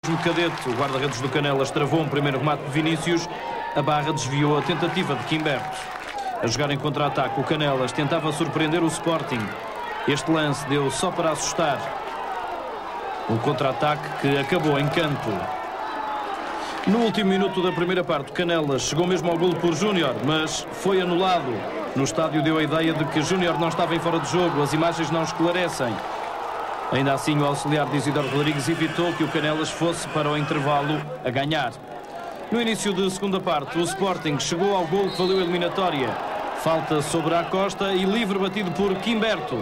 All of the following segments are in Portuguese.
O Cadete, o guarda-redes do Canelas, travou um primeiro remate de Vinícius. A Barra desviou a tentativa de Quimberto. A jogar em contra-ataque, o Canelas tentava surpreender o Sporting. Este lance deu só para assustar. Um contra-ataque que acabou em canto. No último minuto da primeira parte, o Canelas chegou mesmo ao golo por Júnior, mas foi anulado. No estádio deu a ideia de que Júnior não estava em fora de jogo. As imagens não esclarecem. Ainda assim, o auxiliar de Isidoro Rodrigues evitou que o Canelas fosse para o intervalo a ganhar. No início da segunda parte, o Sporting chegou ao golo que valeu a eliminatória. Falta sobre a Costa e livre batido por Quimberto.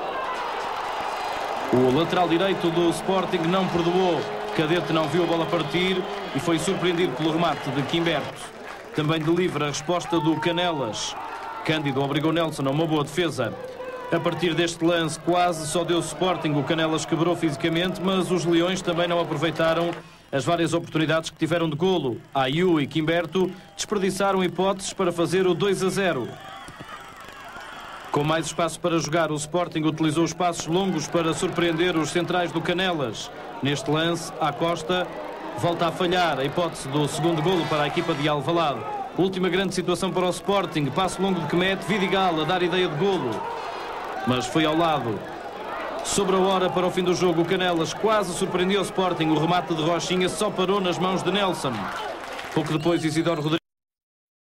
O lateral direito do Sporting não perdoou. Cadete não viu a bola partir e foi surpreendido pelo remate de Quimberto. Também de livre a resposta do Canelas. Cândido obrigou Nelson a uma boa defesa. A partir deste lance quase só deu Sporting. O Canelas quebrou fisicamente, mas os Leões também não aproveitaram as várias oportunidades que tiveram de golo. Ayew e Quimberto desperdiçaram hipóteses para fazer o 2-0. Com mais espaço para jogar, o Sporting utilizou os passos longos para surpreender os centrais do Canelas. Neste lance, a Costa volta a falhar a hipótese do segundo golo para a equipa de Alvalade. Última grande situação para o Sporting. Passo longo de Kmet, Vidigal a dar ideia de golo, mas foi ao lado. Sobre a hora para o fim do jogo, o Canelas quase surpreendeu o Sporting. O remate de Rochinha só parou nas mãos de Nelson. Pouco depois, Isidoro Rodrigues